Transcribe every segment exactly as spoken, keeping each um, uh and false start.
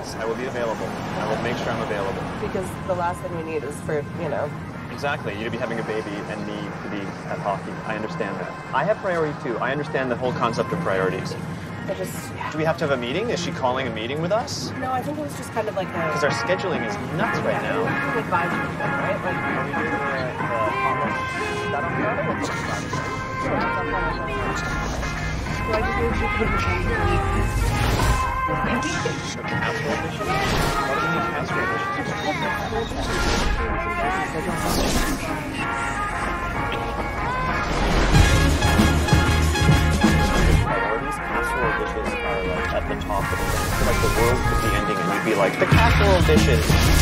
Yes, I will be available. I will make sure I'm available. Because the last thing we need is for, you know... Exactly. You to be having a baby and me to be at hockey. I understand that. I have priority too. I understand the whole concept of priorities. I just... Yeah. Do we have to have a meeting? Is she calling a meeting with us? No, I think it was just kind of like a... Because our scheduling is nuts right now. We can advise you then, right? Like, are we doing the, the potluck? Is that on Friday? Or is that on Friday, right? Yeah, that's on Friday. Do I just need you to put your Casserole dishes? Why do we need casserole dishes? Priorities, casserole dishes are like at the top of the list. So like the world could be ending and you'd be like, the casserole dishes!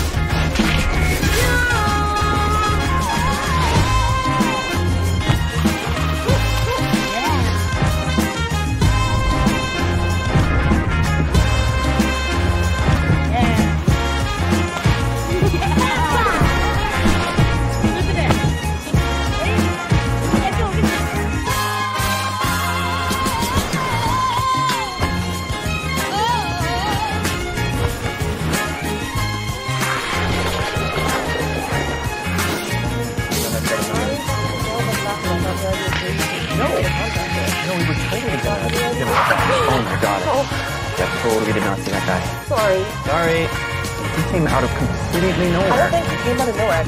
Oh my god. Oh. I totally did not see that guy. Sorry. Sorry. He came out of completely nowhere. I don't think he came out of nowhere.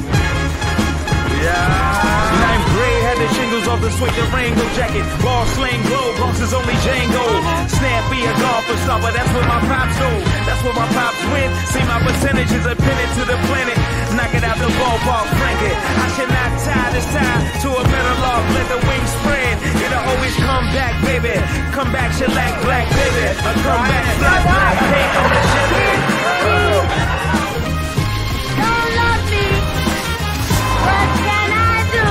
Yeah. Ninth grade had the shingles off the swing the Rango jacket. Ball slang glow, Bronx is only Django. Snappy a golfer star, but that's where my pops go. That's where my pops win. See my percentages are pinned to the planet. Knock it out the ballpark, frank it. I should not tie this tie to a metal log. Let the wings spread. It'll always come back, baby. Come back, shellac, black, baby. A come back, black, black, take on the Chevy. Don't love me. What can I do?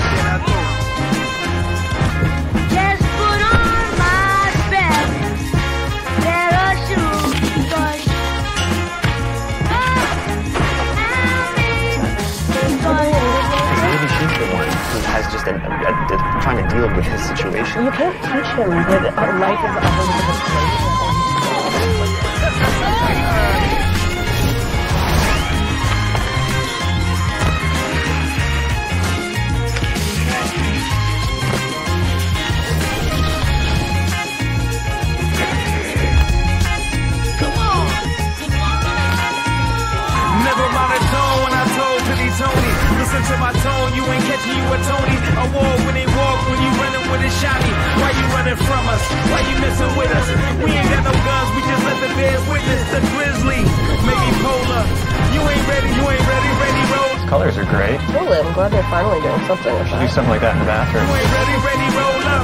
Just put on my best pair of shoes. Because Maybe she's the one who has just a, a, a, trying to deal with his situation. You can't teach him that life is a whole different place. Tony, listen to my tone, you ain't catching you a Tony. A war when they walk, when you running with a shotty. Why you running from us? Why you messing with us? We ain't got no guns, we just let the bears witness the grizzly. Maybe polar. You ain't ready, you ain't ready, ready, roll. Colors are great. Totally, I'm glad they're finally doing something with that. Do something like that in the bathroom. You ain't ready, ready, roll up.